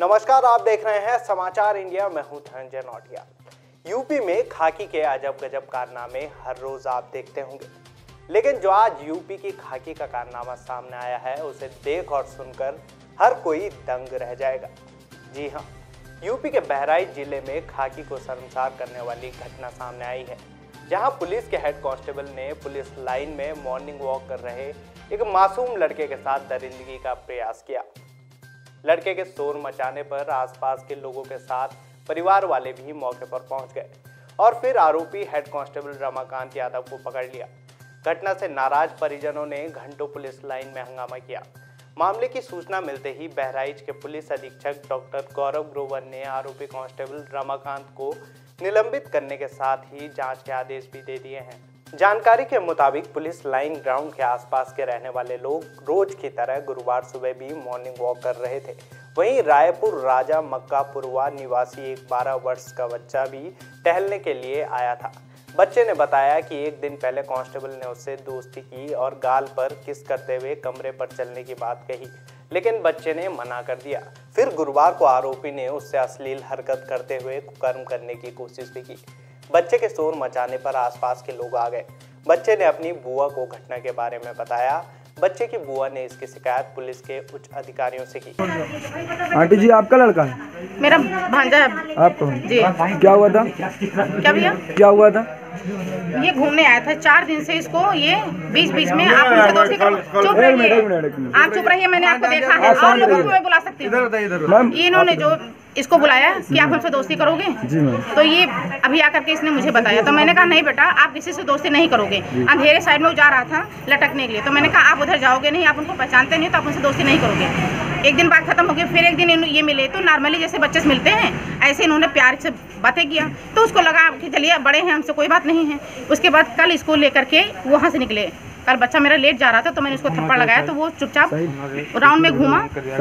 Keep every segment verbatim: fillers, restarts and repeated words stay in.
नमस्कार, आप देख रहे हैं समाचार इंडिया। मैं हूं धनंजय नौटिया। यूपी में खाकी के अजब गजब कारनामे हर रोज आप देखते होंगे, लेकिन जो आज यूपी की खाकी का कारनामा सामने आया है उसे देख और सुनकर हर कोई दंग रह जाएगा। जी हाँ, यूपी के बहराइच जिले में खाकी को शर्मसार करने वाली घटना सामने आई है, जहां पुलिस के हेड कांस्टेबल ने पुलिस लाइन में मॉर्निंग वॉक कर रहे एक मासूम लड़के के साथ दरिंदगी का प्रयास किया। लड़के के शोर मचाने पर आसपास के लोगों के साथ परिवार वाले भी मौके पर पहुंच गए और फिर आरोपी हेड कांस्टेबल रमाकांत यादव को पकड़ लिया। घटना से नाराज परिजनों ने घंटों पुलिस लाइन में हंगामा किया। मामले की सूचना मिलते ही बहराइच के पुलिस अधीक्षक डॉक्टर गौरव ग्रोवर ने आरोपी कांस्टेबल रमाकांत को निलंबित करने के साथ ही जांच के आदेश भी दे दिए हैं। जानकारी के मुताबिक पुलिस लाइन ग्राउंड के आसपास के रहने वाले लोग रोज की तरह गुरुवार सुबह भी मॉर्निंग वॉक कर रहे थे। वहीं रायपुर राजा मक्कापुरवा निवासी एक बारह वर्ष का बच्चा भी टहलने के लिए आया था। बच्चे ने बताया कि एक दिन पहले कांस्टेबल ने उससे दोस्ती की और गाल पर किस करते हुए कमरे पर चलने की बात कही, लेकिन बच्चे ने मना कर दिया। फिर गुरुवार को आरोपी ने उससे अश्लील हरकत करते हुए कुकर्म करने की कोशिश भी की। बच्चे के शोर मचाने पर आसपास के लोग आ गए। बच्चे ने अपनी बुआ को घटना के बारे में बताया। बच्चे की बुआ ने इसकी शिकायत पुलिस के उच्च अधिकारियों से की। आंटी जी, आपका लड़का है? मेरा भांजा है। आपको जी। क्या हुआ था? क्या भैया? क्या हुआ था? ये घूमने आया था चार दिन से। इसको ये बीच बीच में आप उनसे दोस्ती करो। चुप रहिए, आप चुप रहिए। मैंने आपको देखा है और लोगों को मैं बुला सकती हूँ। इन्होंने जो इसको बुलाया कि आप हमसे दोस्ती करोगे, तो ये अभी आकर के इसने मुझे बताया। तो मैंने कहा नहीं बेटा, आप किसी से दोस्ती नहीं करोगे। अंधेरे साइड में वो जा रहा था लटकने के लिए, तो मैंने कहा आप उधर जाओगे नहीं, आप उनको पहचानते नहीं, तो आप उनसे दोस्ती नहीं करोगे। एक दिन बात खत्म हो गई। फिर एक दिन ये मिले तो नॉर्मली जैसे बच्चे से मिलते हैं ऐसे इन्होंने प्यार से बातें किया, तो उसको लगा कि चलिए बड़े हैं, हमसे कोई बात नहीं है। उसके बाद कल इसको लेकर के वहाँ से निकले। कल बच्चा मेरा लेट जा रहा था तो मैंने उसको थप्पड़ लगाया, तो वो चुपचाप राउंड में घूमा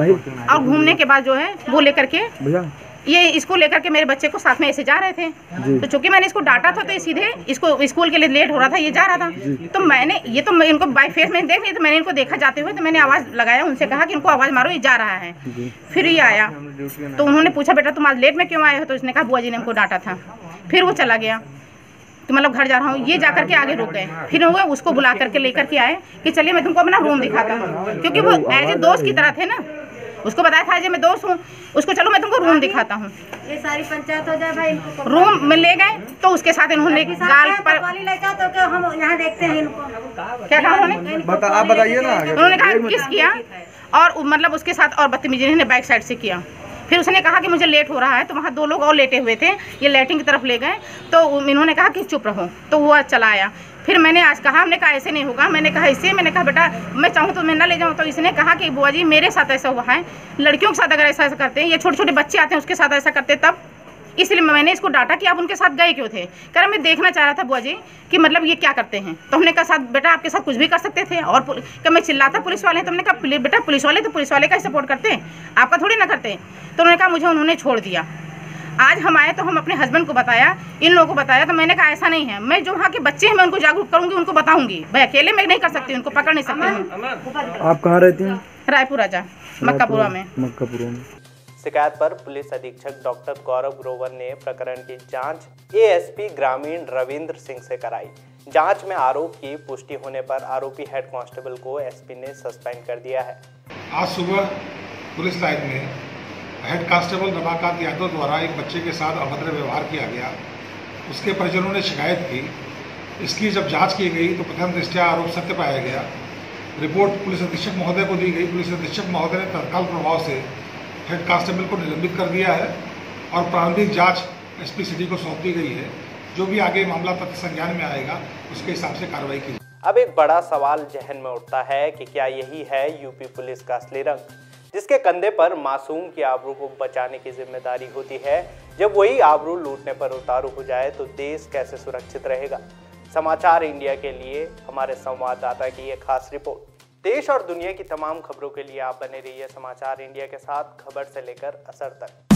और घूमने के बाद जो है वो लेकर के ये इसको लेकर के मेरे बच्चे को साथ में ऐसे जा रहे थे। तो चूंकि मैंने इसको डांटा था तो ये सीधे इसको स्कूल के लिए लेट हो रहा था, ये जा रहा था। तो मैंने ये तो मैं इनको बाय फेस में देख लिया, तो मैंने इनको देखा जाते हुए, तो मैंने आवाज़ लगाया, उनसे कहा कि इनको आवाज़ मारो, ये जा रहा है। फिर ये आया तो उन्होंने पूछा बेटा तुम आज लेट में क्यों आए हो? तो इसने कहा बुआ जी ने हमको डांटा था। फिर वो चला गया कि मतलब घर जा रहा हूँ। ये जाकर के आगे रुक गए। फिर वो उसको बुला करके लेकर के आए कि चलिए मैं तुमको अपना रूम दिखाता हूँ, क्योंकि वो एज ए दोस्त की तरह थे ना। उसको बताया था जो मैं दोस्त हूँ, उसको चलो मैं तुमको रूम दिखाता हूँ। ये सारी पंचायत हो जाए भाई। रूम में ले गए तो उसके साथ इन्होंने गाल पर तो क्या हम यहाँ देखते हैं इनको। क्या कहा उन्होंने? बता, आप बताइए ना। उन्होंने कहा किस किया और मतलब उसके साथ और बदतमीजी ने बैक साइड से किया। फिर उसने कहा कि मुझे लेट हो रहा है, तो वहाँ दो लोग और लेटे हुए थे, ये लैट्रिन की तरफ ले गए, तो इन्होंने कहा कि चुप रहो, तो वो चला आया। फिर मैंने आज कहा, हमने कहा ऐसे नहीं होगा। मैंने कहा इससे, मैंने कहा बेटा मैं चाहूँ तो मैं ना ले जाऊँ। तो इसने कहा कि बुआ जी मेरे साथ ऐसा हुआ है, लड़कियों के साथ अगर ऐसा ऐसा करते हैं, ये छोटे छोटे बच्चे आते हैं उसके साथ ऐसा करते तब, इसलिए मैंने इसको डांटा कि आप उनके साथ गए क्यों थे। कह रहा मैं देखना चाह रहा था बुआ जी कि मतलब ये क्या करते हैं। तो हमने कहा साथ बेटा आपके साथ कुछ भी कर सकते थे। और क्या मैं चिल्लाता पुलिस वाले हैं? तो हमने कहा बेटा पुलिस वाले तो पुलिस वाले का ही सपोर्ट करते हैं, आपका थोड़ी ना करते। तो उन्होंने कहा मुझे उन्होंने छोड़ दिया। आज हम आए तो हम अपने हस्बैंड को बताया, इन लोगों को बताया, तो मैंने कहा ऐसा नहीं है, मैं जो वहाँ के बच्चे हैं मैं उनको जागरूक करूँगी, उनको बताऊँगी। भाई अकेले मैं नहीं कर सकती, उनको पकड़ नहीं सकती हूँ। आप कहाँ रहती हैं? रायपुर राजा मक्कापुरा में। मक्कापुरा में। शिकायत पर पुलिस अधीक्षक डॉक्टर गौरव ग्रोवर ने प्रकरण की जांच एएसपी ग्रामीण रविंद्र सिंह से कराई। जांच में आरोप की पुष्टि होने पर आरोपी हेड कांस्टेबल को एसपी ने सस्पेंड कर दिया है। आज सुबह पुलिस लाइन में हेड कांस्टेबल रमाकांत यादव द्वारा एक बच्चे के साथ अभद्र व्यवहार किया गया। उसके परिजनों ने शिकायत की। इसकी जब जांच की गई तो प्रथम दृष्टया आरोप सत्य पाया गया। रिपोर्ट पुलिस अधीक्षक महोदय को दी गई। पुलिस अधीक्षक महोदय ने तत्काल प्रभाव से हेड कांस्टेबल को निलंबित कर दिया है और प्रारंभिक जांच एसपी सिटी को सौंप दी गई है। जो भी आगे मामला तथ्य संज्ञान में आएगा उसके हिसाब से कार्रवाई की। अब एक बड़ा सवाल जहन में उठता है कि क्या यही है यूपी पुलिस का असली रंग, जिसके कंधे पर मासूम की आबरू को बचाने की जिम्मेदारी होती है। जब वही आबरू लूटने पर उतारू हो जाए तो देश कैसे सुरक्षित रहेगा। समाचार इंडिया के लिए हमारे संवाददाता की ये खास रिपोर्ट। देश और दुनिया की तमाम खबरों के लिए आप बने रहिए समाचार इंडिया के साथ, खबर से लेकर असर तक।